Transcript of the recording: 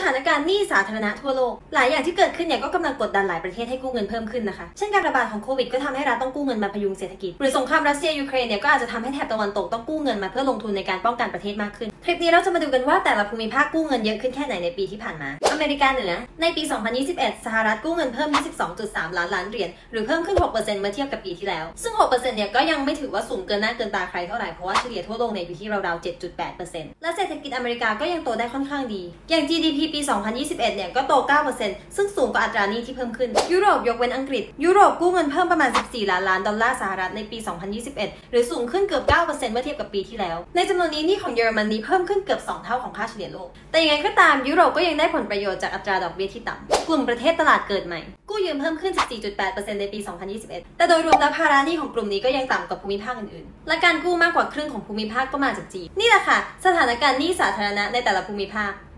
ถานการณ์หนี้สาธารณะทั่วโลกหลายอย่างที่เกิดขึ้นเนี่ยก็กำลังกดดันหลายประเทศให้กู้เงินเพิ่มขึ้นนะคะเช่นการระบาดของโควิดก็ทำให้รัฐต้องกู้เงินมาพยุงเศรษฐกิจหรือสงครามรัสเซียยูเครนเนี่ยก็อาจจะทำให้แถบตะวันตกต้องกู้เงินมาเพื่อลงทุนในการป้องกันประเทศมากขึ้นคลิปนี้เราจะมาดูกันว่าแต่ละภูมิภาคกู้เงินเยอะขึ้นแค่ไหนในปีที่ผ่านมาอเมริกาเหนือในปี 2021 สหรัฐกู้เงินเพิ่ม 22.3 ล้านเหรียญหรือเพิ่มขึ้น 6% เมื่อเทียบกับปีที่แล้วซึ่ง 6% เนี่ยก็ยังไม่ถือว่าสูงเกินหน้าเกินตาใครเท่าไหร่เพราะว่าเฉลี่ยทั่วโลกในอยู่ที่ราวๆ 7.8% และเศรษฐกิจอเมริกาก็ยังโตได้ค่อนข้างดีอย่าง GDP ปี 2021 เนี่ยก็โต 9% ซึ่งสูงกว่าอัตราหนี้ที่เพิ่มขึ้นยุโรปยกเว้นอังกฤษยุโรปกู้เงินเพิ่มประมาณ 14 ล้านดอลลาร์สหรัฐในปี 2021 หรือสูงขึ้นเกือบ 9% เมื่อเทียบกับปีที่แล้วในจำนวนนี้หนี้ของเยอรมนีเพิ่มขึ้นเกือบ 2 เท่าของค่าเฉลี่ยโลกแต่ยังไงก็ตามยุโรปก็ยังได้ผลประโยชน์จากอัตราดอกเบี้ยที่ต่ำกลุ่มประเทศตลาดเกิดใหม่กู้ยืมเพิ่มขึ้น 14.8% ในปี 2021 แต่โดยรวมแล้วภาระหนี้ของกลุ่มนี้ก็ยังต่ำกว่าภูมิภาคอื่นๆและการกู้มากกว่าครึ่งของภูมิภาคก็มาจากจีนนี่แหละค่ะสถานการณ์หนี้สาธารณะในแต่ละภูมิภาค